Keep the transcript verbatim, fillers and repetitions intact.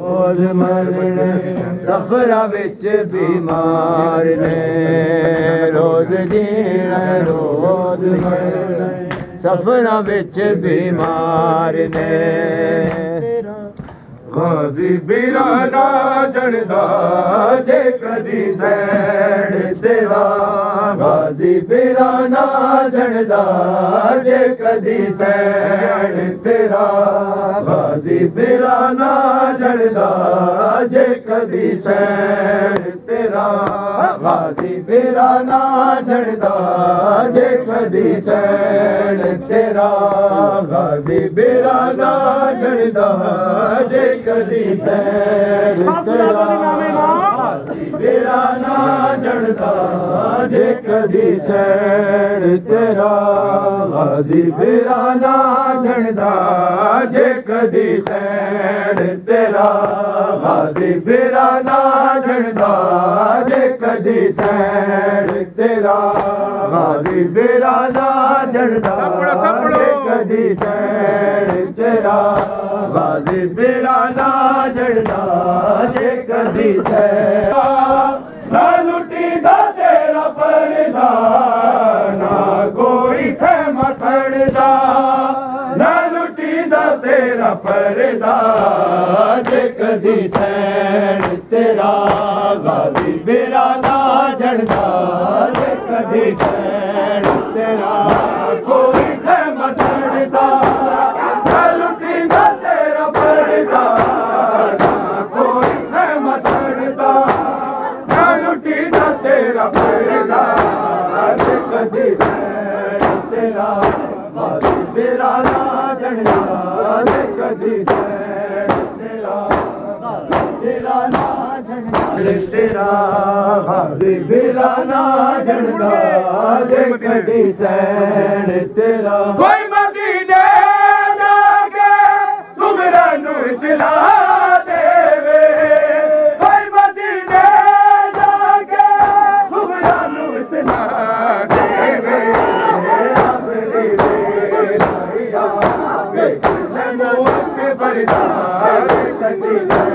रोज मरने सफरा विच बीमार ने रोज जीना रोज मरने सफरा विच बीमार ने गाजी बीराना जनदा जे कदी सैड तेरा गाजी बीराना जनदा जे कदी सैड तेरा गाजी बीराना जनदा जे कदी सैड तेरा गाजी बीराना जनदा जे कदी सैड तेरा गाजी बीराना जनदा जे कदी सैड तेरा गाजी बीराना जनदा जे कदी सैड तेरा गाजी बीराना जनदा जे कदी सैड तेरा गाजी बीराना जनदा जे कदी सैड तेरा गाजी बीराना जनदा जे कदी सैड तेरा गाजी बीराना जनदा जे कदी सैड ना लुटी दा तेरा परदा ना कोई खैमा सड़दा ना लुटी दा तेरा परदा जे कदी सैड तेरा गाजी बीराना जनदा जे कदी सैड तेरा कोई खैमा सड़दा ना लुटी दा तेरा परदा ना कोई खैमा सड़दा ना लुटी दा तेरा परदा जे कदी सैड तेरा गाजी बीराना जनदा जे कदी सैड तेरा बीराना तेरा गाजी बीराना जनदा जे कदी सैड तेरा कोई मदीने जाके सुमरा नू इतला देवे कोई मदीने जाके सुमरा नू इतला देवे अपनी बेलाया वे नमो के बरदार कदी